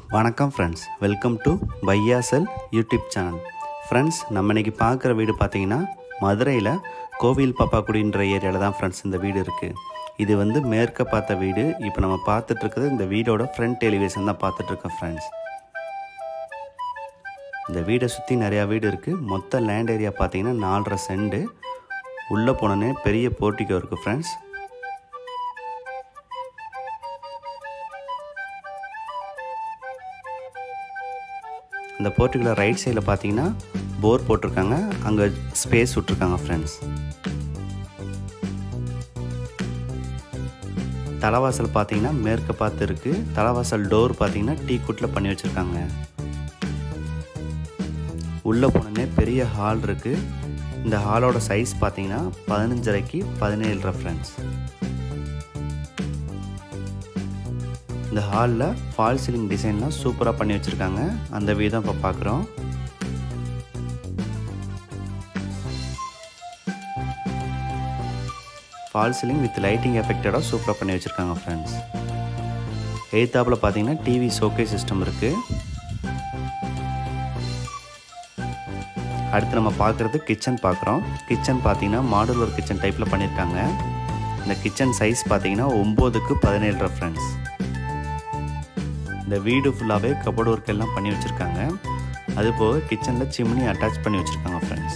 வணக்கம் friends, welcome to Buyahsell YouTube channel. Friends, நம்ம இன்றைக்கி பார்க்குற வீடு பார்த்திங்கன்னா மதுரையில் கோவில் பாப்பாக்குடின்ற ஏரியாவில் தான் ஃப்ரெண்ட்ஸ் இந்த வீடு இருக்குது. இது வந்து மேற்க பார்த்த வீடு. இப்போ நம்ம பார்த்துட்ருக்குறது இந்த வீடோட ஃப்ரண்ட் எலிவேஷன் தான் பார்த்துட்ருக்கோம் ஃப்ரெண்ட்ஸ். இந்த வீடை சுற்றி நிறையா வீடு இருக்குது. மொத்த லேண்ட் ஏரியா பார்த்திங்கன்னா 4.5 சென்ட். உள்ளே போனோன்னே பெரிய போர்ட்டிகோ இருக்குது ஃப்ரெண்ட்ஸ். இந்த போர்ட்டிகுலர் ரைட் சைடில் பார்த்தீங்கன்னா போர் போட்டிருக்காங்க, அங்கே ஸ்பேஸ் விட்ருக்காங்க ஃப்ரெண்ட்ஸ். தலைவாசல் பார்த்தீங்கன்னா மேற்க பார்த்து இருக்குது. தலைவாசல் டோர் பார்த்தீங்கன்னா டீ குட்டில் பண்ணி வச்சுருக்காங்க. உள்ளே போனோடனே பெரிய ஹால் இருக்குது. இந்த ஹாலோட சைஸ் பார்த்தீங்கன்னா 15.5 17 ஃப்ரெண்ட்ஸ். இந்த ஹாலில் ஃபால் சீலிங் டிசைன்லாம் சூப்பராக பண்ணி வச்சுருக்காங்க. அந்த வீடு தான் இப்போ பார்க்குறோம். ஃபால் சீலிங் வித் லைட்டிங் எஃபெக்டடாக சூப்பராக பண்ணி வச்சுருக்காங்க ஃப்ரெண்ட்ஸ். எய்த்தாப்பில் பார்த்தீங்கன்னா டிவி ஷோகே சிஸ்டம் இருக்குது. அடுத்து நம்ம பார்க்குறது கிச்சன் பார்க்குறோம். கிச்சன் பார்த்தீங்கன்னா மாடுலர் கிச்சன் டைப்பில் பண்ணியிருக்காங்க. இந்த கிச்சன் சைஸ் பார்த்தீங்கன்னா 9க்கு 17 ஃப்ரெண்ட்ஸ். இந்த வீடு ஃபுல்லாகவே கபோர்ட் ஒர்க் எல்லாம் பண்ணி வச்சுருக்காங்க. அதுபோக கிச்சனில் சிம்னி அட்டாச் பண்ணி வச்சுருக்காங்க ஃப்ரெண்ட்ஸ்.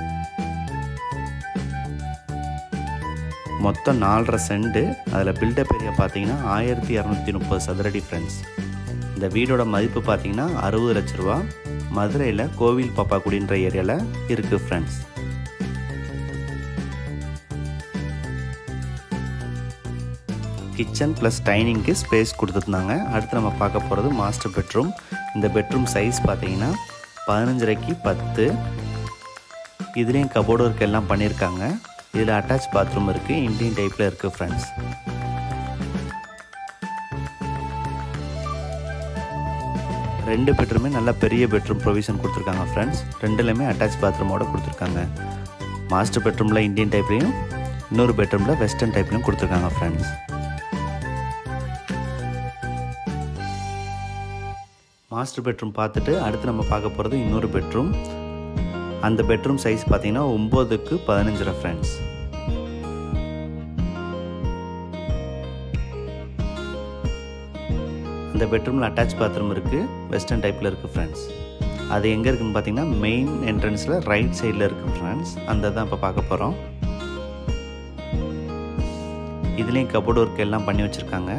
மொத்தம் 4.5 சென்ட். அதில் பில்டப் ஏரியா பார்த்தீங்கன்னா 1230 சதுரடி ஃப்ரெண்ட்ஸ். இந்த வீடோட மதிப்பு பார்த்தீங்கன்னா 60 லட்ச ரூபா. மதுரையில் கோவில் பாப்பாக்குடின்ற ஏரியாவில் இருக்குது ஃப்ரெண்ட்ஸ். கிச்சன் ப்ளஸ் டைனிங்க்கு ஸ்பேஸ் கொடுத்துருந்தாங்க. அடுத்து நம்ம பார்க்க போகிறது மாஸ்டர் பெட்ரூம். இந்த பெட்ரூம் சைஸ் பார்த்தீங்கன்னா 15.5க்கு 10. இதுலேயும் கபோர்டு ஒர்க் எல்லாம் பண்ணியிருக்காங்க. இதில் அட்டாச் பாத்ரூம் இருக்குது. இண்டியன் டைப்பில் இருக்குது ஃப்ரெண்ட்ஸ். ரெண்டு பெட்ரூமே நல்ல பெரிய பெட்ரூம் ப்ரொவிஷன் கொடுத்துருக்காங்க ஃப்ரெண்ட்ஸ். ரெண்டுலேயுமே அட்டாச் பாத்ரூமோட கொடுத்துருக்காங்க. மாஸ்டர் பெட்ரூமில் இண்டியன் டைப்லேயும், இன்னொரு பெட்ரூமில் வெஸ்டர்ன் டைப்லையும் கொடுத்துருக்காங்க ஃப்ரெண்ட்ஸ். மாஸ்டர் பெட்ரூம் பார்த்துட்டு அடுத்து நம்ம பார்க்க போகிறது இன்னொரு பெட்ரூம். அந்த பெட்ரூம் சைஸ் பார்த்தீங்கன்னா 9க்கு 15 ஃப்ரெண்ட்ஸ். அந்த பெட்ரூமில் அட்டாச் பாத்ரூம் இருக்குது. வெஸ்டர்ன் டைப்பில் இருக்குது ஃப்ரெண்ட்ஸ். அது எங்கே இருக்குதுன்னு பார்த்தீங்கன்னா மெயின் என்ட்ரன்ஸில் ரைட் சைடில் இருக்குது ஃப்ரெண்ட்ஸ். அந்த தான் இப்போ பார்க்க போகிறோம். இதுலேயும் கபோர்டு ஒர்க் எல்லாம் பண்ணி வச்சுருக்காங்க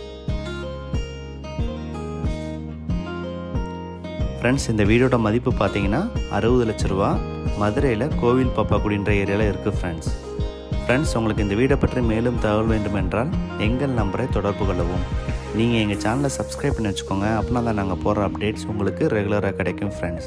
ஃப்ரெண்ட்ஸ். இந்த வீடோட மதிப்பு பார்த்தீங்கன்னா 60 லட்ச ரூபா. மதுரையில் கோவில் பாப்பாக்குடின்ற ஏரியாவில் இருக்குது ஃப்ரெண்ட்ஸ். ஃப்ரெண்ட்ஸ், உங்களுக்கு இந்த வீடை பற்றி மேலும் தகவல் வேண்டுமென்றால் எங்கள் நம்பரை தொடர்பு கொள்ளவும். நீங்கள் எங்கள் சேனலை சப்ஸ்கிரைப் பண்ணி வச்சுக்கோங்க. அப்படின்னா தான் நாங்கள் போடுற அப்டேட்ஸ் உங்களுக்கு ரெகுலராக கிடைக்கும் friends.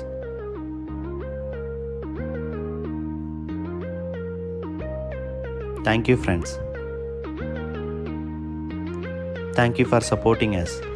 Thank you friends. Thank you for supporting us.